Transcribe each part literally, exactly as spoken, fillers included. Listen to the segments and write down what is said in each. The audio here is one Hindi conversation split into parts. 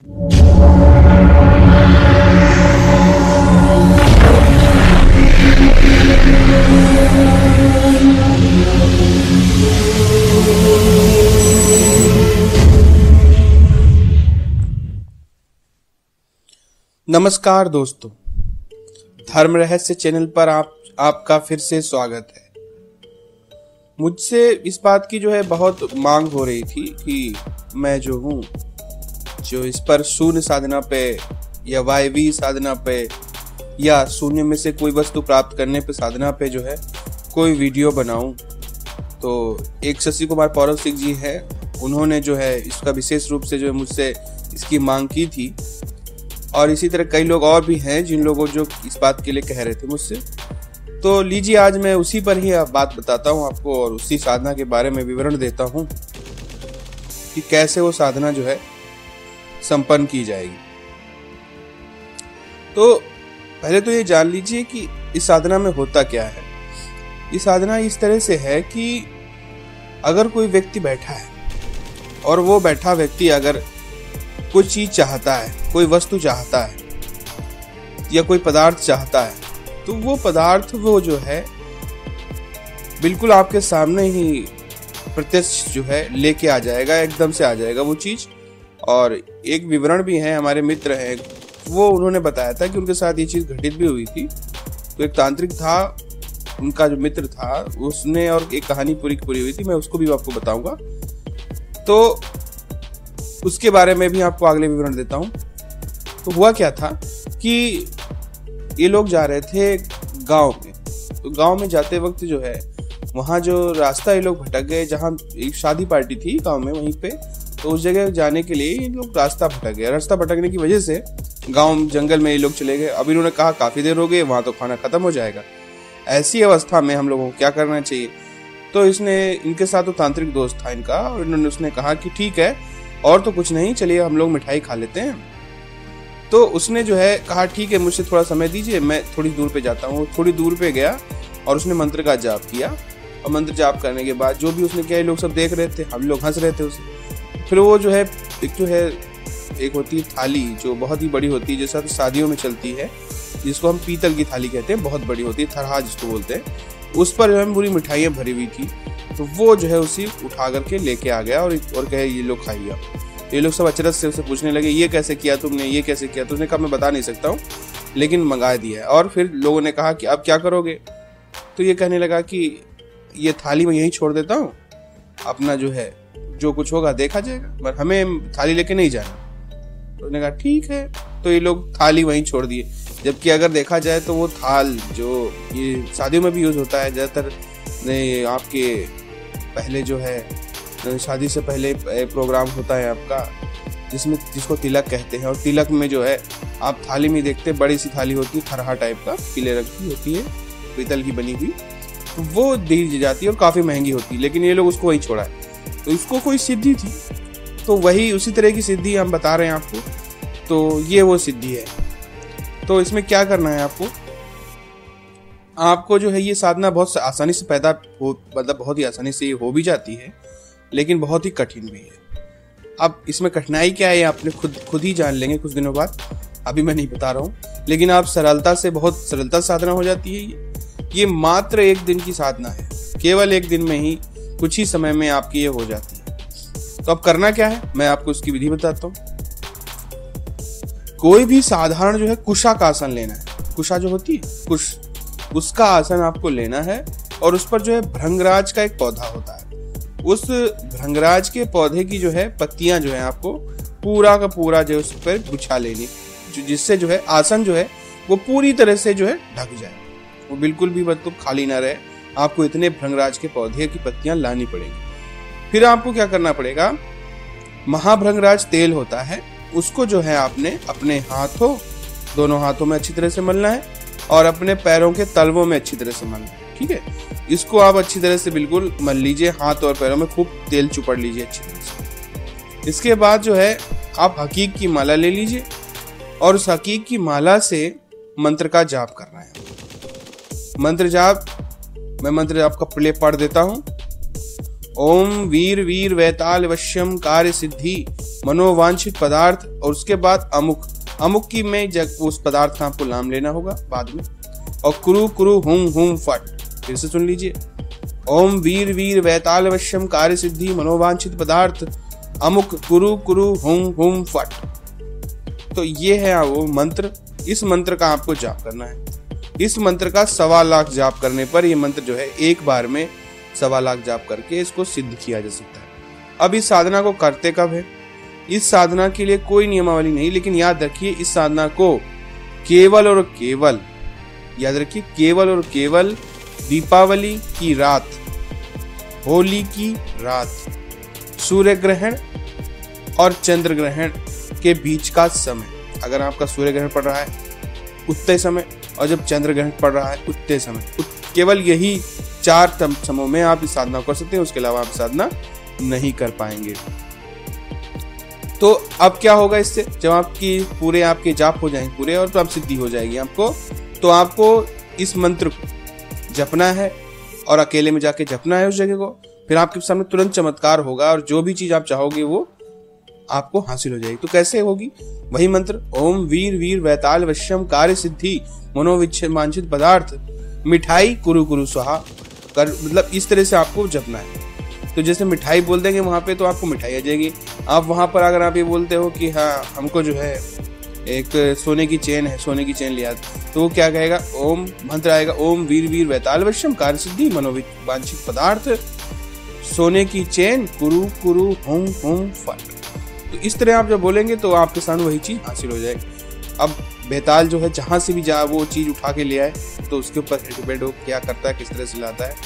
नमस्कार दोस्तों, धर्म रहस्य चैनल पर आप आपका फिर से स्वागत है। मुझसे इस बात की जो है बहुत मांग हो रही थी कि मैं जो हूँ जो इस पर शून्य साधना पे या वायवी साधना पे या शून्य में से कोई वस्तु प्राप्त करने पे साधना पे जो है कोई वीडियो बनाऊं। तो एक शशि कुमार पौरव सिंह जी हैं, उन्होंने जो है इसका विशेष रूप से जो है मुझसे इसकी मांग की थी, और इसी तरह कई लोग और भी हैं जिन लोगों जो इस बात के लिए कह रहे थे मुझसे। तो लीजिए, आज मैं उसी पर ही बात बताता हूं आपको और उसी साधना के बारे में विवरण देता हूं कि कैसे वो साधना जो है संपन्न की जाएगी। तो पहले तो ये जान लीजिए कि इस साधना में होता क्या है। इस साधना इस तरह से है कि अगर कोई व्यक्ति बैठा है और वो बैठा व्यक्ति अगर कोई चीज चाहता है, कोई वस्तु चाहता है या कोई पदार्थ चाहता है, तो वो पदार्थ वो जो है बिल्कुल आपके सामने ही प्रत्यक्ष जो है लेके आ जाएगा, एकदम से आ जाएगा वो चीज। और एक विवरण भी है, हमारे मित्र हैं, वो उन्होंने बताया था कि उनके साथ ये चीज घटित भी हुई थी। तो एक तांत्रिक था, उनका जो मित्र था, उसने और एक कहानी पूरी पूरी हुई थी, मैं उसको भी आपको बताऊंगा। तो उसके बारे में भी आपको अगले विवरण देता हूं। तो हुआ क्या था कि ये लोग जा रहे थे गांव में। तो गांव में जाते वक्त जो है वहां जो रास्ता ये लोग भटक गए, जहां एक शादी पार्टी थी गांव में वहीं पे। तो उस जगह जाने के लिए ये लोग रास्ता भटक गए। रास्ता भटकने की वजह से गांव जंगल में ये लोग चले गए। अब इन्होंने कहा काफी देर हो गई, वहां तो खाना खत्म हो जाएगा। ऐसी अवस्था में हम लोगों को क्या करना चाहिए? तो इसने इनके साथ तो तांत्रिक दोस्त था इनका, और इन्होंने उसने कहा कि ठीक है, और तो कुछ नहीं, चलिए हम लोग मिठाई खा लेते हैं। तो उसने जो है कहा ठीक है, मुझसे थोड़ा समय दीजिए, मैं थोड़ी दूर पे जाता हूँ। थोड़ी दूर पे गया और उसने मंत्र का जाप किया, और मंत्र जाप करने के बाद जो भी उसने किया, लोग सब देख रहे थे, हम लोग हंस रहे थे उसे। फिर वो जो है एक जो है एक होती है थाली जो बहुत ही बड़ी होती है, जैसा शादियों में चलती है, जिसको हम पीतल की थाली कहते हैं, बहुत बड़ी होती है, थरहा जिसको बोलते हैं। उस पर जो है पूरी मिठाइयाँ भरी हुई थी। तो वो जो है उसी उठा करके लेके आ गया और और कहे ये लोग खाइए। ये लोग सब अचरज से उसे पूछने लगे, ये कैसे किया तुमने, ये कैसे किया? तो उसने कहा मैं बता नहीं सकता हूँ, लेकिन मंगा दिया है। और फिर लोगों ने कहा कि अब क्या करोगे? तो ये कहने लगा कि ये थाली मैं यहीं छोड़ देता हूँ, अपना जो है जो कुछ होगा देखा जाएगा, पर हमें थाली लेके नहीं जाना। तो उसने कहा ठीक है। तो ये लोग थाली वहीं छोड़ दिए। जबकि अगर देखा जाए तो वो थाल जो ये शादियों में भी यूज होता है, ज्यादातर आपके पहले जो है शादी से पहले प्रोग्राम होता है आपका, जिसमें जिसको तिलक कहते हैं। और तिलक में जो है आप थाली में देखते, बड़ी सी थाली होती है, थरहा टाइप का, पीले रंग की होती है, पीतल की बनी हुई, तो वो दी जाती है और काफी महंगी होती है। लेकिन ये लोग उसको वही छोड़ा है। तो इसको कोई सिद्धि थी, तो वही उसी तरह की सिद्धि हम बता रहे हैं आपको। तो ये वो सिद्धि है। तो इसमें क्या करना है आपको? आपको जो है ये साधना बहुत आसानी से पैदा हो, मतलब बहुत ही आसानी से ये हो भी जाती है, लेकिन बहुत ही कठिन भी है। अब इसमें कठिनाई क्या है आपने खुद खुद ही जान लेंगे कुछ दिनों बाद, अभी मैं नहीं बता रहा हूँ। लेकिन आप सरलता से, बहुत सरलता साधना हो जाती है। ये ये मात्र एक दिन की साधना है, केवल एक दिन में ही, कुछ ही समय में आपकी ये हो जाती है। तो अब करना क्या है, मैं आपको उसकी विधि बताता हूँ। कोई भी साधारण जो है कुशा का आसन लेना है। कुशा जो होती है कुश, उसका आसन आपको लेना है, और उस पर जो है भृंगराज का एक पौधा होता है, उस भृंगराज के पौधे की जो है पत्तियां जो है आपको पूरा का पूरा जो उस पर बिछा लेनी, जिससे जो है आसन जो है वो पूरी तरह से जो है ढक जाए, वो बिल्कुल भी मतलब खाली ना रहे। आपको इतने भृंगराज के पौधे की पत्तियां लानी पड़ेगी। फिर आपको क्या करना पड़ेगा, महाभृंगराज तेल होता है, उसको जो है आपने अपने हाथों, दोनों हाथों में अच्छी तरह से मलना है, और अपने पैरों के तलवों में अच्छी तरह से मलना है। ठीक है, इसको आप अच्छी तरह से बिल्कुल मल लीजिए, हाथ और पैरों में खूब तेल चुपड़ लीजिए अच्छी तरह से। इसके बाद जो है आप हकीक की माला ले लीजिए, और उस हकीक की माला से मंत्र का जाप करना है। मंत्र जाप, मैं मंत्र आपका प्ले पढ़ देता हूं। ओम वीर वीर वैताल वश्यम कार्य सिद्धि मनोवांछित पदार्थ, और उसके बाद अमुक, अमुक की में जग उस पदार्थ का आपको नाम लेना होगा बाद में, और कुरु कुरु हुम हुम फट। फिर से सुन लीजिए, ओम वीर वीर वैताल वश्यम कार्य सिद्धि मनोवांछित पदार्थ अमुक कुरु कुरु हुम हुम फट। तो ये है वो मंत्र। इस मंत्र का आपको जाप करना है। इस मंत्र का सवा लाख जाप करने पर ये मंत्र जो है एक बार में सवा लाख जाप करके इसको सिद्ध किया जा सकता है। अब इस साधना को करते कब है? इस साधना के लिए कोई नियमावली नहीं, लेकिन याद रखिए इस साधना को केवल और केवल, याद रखिए केवल और केवल दीपावली की रात, होली की रात, सूर्य ग्रहण और चंद्र ग्रहण के बीच का समय, अगर आपका सूर्य ग्रहण पड़ रहा है उतने समय और जब चंद्र ग्रहण पड़ रहा है उतने समय, केवल यही चार समयों में आप इस साधना कर सकते हैं। उसके अलावा आप साधना नहीं कर पाएंगे। तो अब क्या होगा इससे, जब आपकी पूरे आपके जाप हो जाएंगे पूरे और तो आप सिद्धि हो जाएगी आपको, तो आपको इस मंत्र को जपना है और अकेले में जाके जपना है उस जगह को। फिर आपके सामने तुरंत चमत्कार होगा और जो भी चीज आप चाहोगे वो आपको हासिल हो जाएगी। तो कैसे होगी? वही मंत्र, ओम वीर वीर वैताल वश्यम कार्य सिद्धि मनोवांछित पदार्थ मिठाई कुरु कुरु स्वाहा कर, मतलब इस तरह से आपको जपना है। तो जैसे मिठाई बोल देंगे वहां पे तो आपको मिठाई आ जाएगी। आप वहां पर अगर आप ये बोलते हो कि हाँ हमको जो है एक सोने की चेन है, सोने की चेन लिया, तो वो क्या कहेगा, ओम मंत्र आएगा, ओम वीर वीर वैताल वश्यम कार्य सिद्धि मनोवांछित पदार्थ सोने की चेन कुरु कुरु हुम हुम फट। तो इस तरह आप जब बोलेंगे तो आपके सामने वही चीज हासिल हो जाएगी। अब बेताल जो है जहां से भी जा वो चीज उठा के ले आए तो उसके ऊपर डिपेंड हो क्या करता है, किस तरह से लाता है।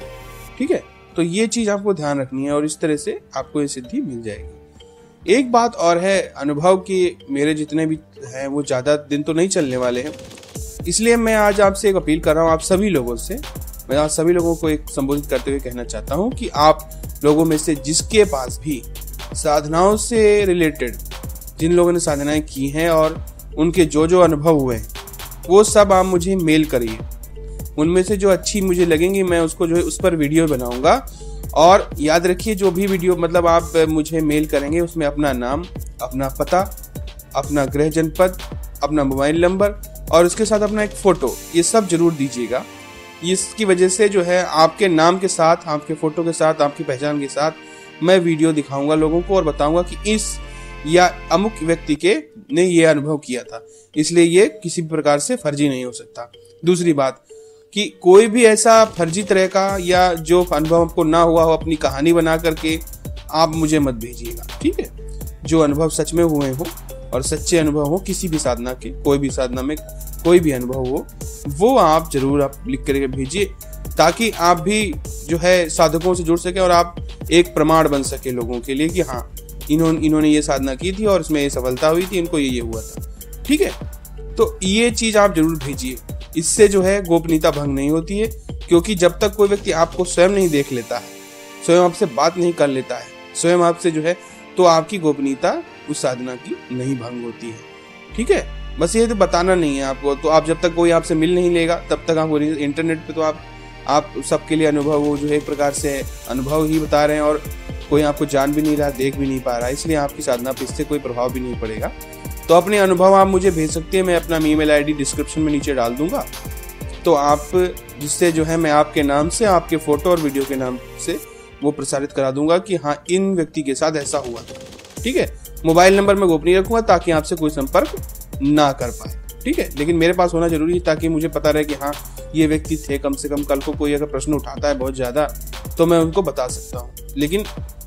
ठीक है, तो ये चीज आपको ध्यान रखनी है और इस तरह से आपको ये सिद्धि मिल जाएगी। एक बात और है, अनुभव की मेरे जितने भी हैं वो ज्यादा दिन तो नहीं चलने वाले हैं, इसलिए मैं आज आपसे एक अपील कर रहा हूँ। आप सभी लोगों से, मैं आज सभी लोगों को एक संबोधित करते हुए कहना चाहता हूँ कि आप लोगों में से जिसके पास भी साधनाओं से रिलेटेड, जिन लोगों ने साधनाएं की हैं और उनके जो जो अनुभव हुए हैं वो सब आप मुझे मेल करिए। उनमें से जो अच्छी मुझे लगेंगी मैं उसको जो है उस पर वीडियो बनाऊंगा। और याद रखिए जो भी वीडियो मतलब आप मुझे मेल करेंगे उसमें अपना नाम, अपना पता, अपना गृह जनपद, अपना मोबाइल नंबर और उसके साथ अपना एक फोटो, ये सब जरूर दीजिएगा। इसकी वजह से जो है आपके नाम के साथ, आपके फोटो के साथ, आपकी पहचान के साथ मैं वीडियो दिखाऊंगा लोगों को और बताऊंगा कि इस या अमुक व्यक्ति के ने ये अनुभव किया था, इसलिए ये किसी प्रकार से फर्जी नहीं हो सकता। दूसरी बात कि कोई भी ऐसा फर्जी तरह का या जो अनुभव आपको ना हुआ हो अपनी कहानी बना करके आप मुझे मत भेजिएगा। ठीक है, जो अनुभव सच में हुए हो और सच्चे अनुभव हो किसी भी साधना के, कोई भी साधना में कोई भी अनुभव हो, वो आप जरूर आप लिख करके भेजिए ताकि आप भी जो है साधकों से जुड़ सके और आप एक प्रमाण बन सके लोगों के लिए कि हाँ इन्होंने इन्होंने ये साधना की थी और इसमें ये सफलता हुई थी, इनको ये ये हुआ था। ठीक है, तो ये चीज आप जरूर भेजिए। इससे जो है गोपनीयता भंग नहीं होती है, क्योंकि जब तक कोई व्यक्ति आपको स्वयं नहीं देख लेता है, स्वयं आपसे बात नहीं कर लेता है, स्वयं आपसे जो है, तो आपकी गोपनीयता उस साधना की नहीं भंग होती है। ठीक है, बस ये तो बताना नहीं है आपको। तो आप जब तक कोई आपसे मिल नहीं लेगा तब तक आप इंटरनेट पे तो आप आप सबके लिए अनुभव वो जो है एक प्रकार से अनुभव ही बता रहे हैं और कोई आपको जान भी नहीं रहा, देख भी नहीं पा रहा, इसलिए आपकी साधना पे इससे कोई प्रभाव भी नहीं पड़ेगा। तो अपने अनुभव आप मुझे भेज सकते हैं, मैं अपना ईमेल आईडी डिस्क्रिप्शन में नीचे डाल दूंगा। तो आप जिससे जो है मैं आपके नाम से, आपके फोटो और वीडियो के नाम से वो प्रसारित करा दूंगा कि हाँ इन व्यक्ति के साथ ऐसा हुआ था। ठीक है, मोबाइल नंबर मैं गोपनीय रखूंगा ताकि आपसे कोई संपर्क ना कर पाए। ठीक है, लेकिन मेरे पास होना जरूरी है ताकि मुझे पता रहे कि हाँ ये व्यक्ति थे, कम से कम कल को कोई अगर प्रश्न उठाता है बहुत ज्यादा तो मैं उनको बता सकता हूँ। लेकिन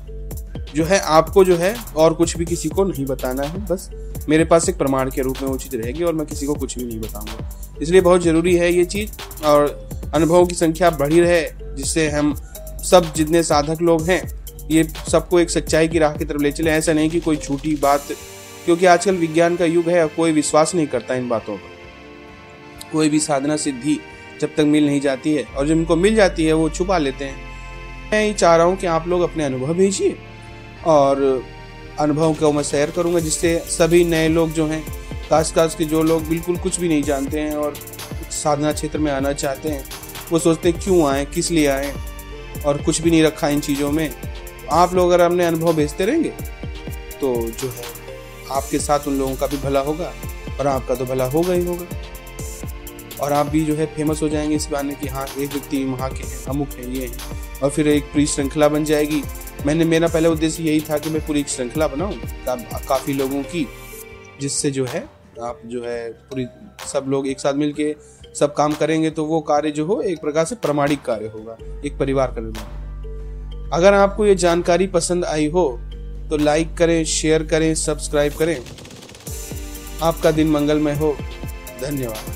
जो है आपको जो है और कुछ भी किसी को नहीं बताना है, बस मेरे पास एक प्रमाण के रूप में वो चीज रहेगी और मैं किसी को कुछ भी नहीं बताऊंगा। इसलिए बहुत जरूरी है ये चीज, और अनुभवों की संख्या बढ़ी रहे जिससे हम सब जितने साधक लोग हैं ये सबको एक सच्चाई की राह की तरफ ले चले। ऐसा नहीं कि कोई झूठी बात, क्योंकि आजकल विज्ञान का युग है, कोई विश्वास नहीं करता इन बातों पर। कोई भी साधना सिद्धि जब तक मिल नहीं जाती है और जब इनको मिल जाती है वो छुपा लेते हैं। मैं ये चाह रहा हूँ कि आप लोग अपने अनुभव भेजिए और अनुभव को मैं शेयर करूंगा, जिससे सभी नए लोग जो हैं, खास खास के जो लोग बिल्कुल कुछ भी नहीं जानते हैं और साधना क्षेत्र में आना चाहते हैं, वो सोचते हैं क्यों आए, किस लिए आए, और कुछ भी नहीं रखा इन चीज़ों में, आप लोग अगर अपने अनुभव भेजते रहेंगे तो जो है आपके साथ उन लोगों का भी भला होगा और आपका तो भला होगा ही होगा, और आप भी जो है फेमस हो जाएंगे इस बहाने कि हाँ एक व्यक्ति वहाँ के हैं, अमुक है, ये है, और फिर एक पूरी श्रृंखला बन जाएगी। मैंने मेरा पहला उद्देश्य यही था कि मैं पूरी एक श्रृंखला बनाऊँ का, काफ़ी लोगों की, जिससे जो है आप जो है पूरी सब लोग एक साथ मिलके सब काम करेंगे तो वो कार्य जो हो एक प्रकार से प्रामाणिक कार्य होगा, एक परिवार का निर्माण। अगर आपको ये जानकारी पसंद आई हो तो लाइक करें, शेयर करें, सब्सक्राइब करें। आपका दिन मंगलमय हो। धन्यवाद।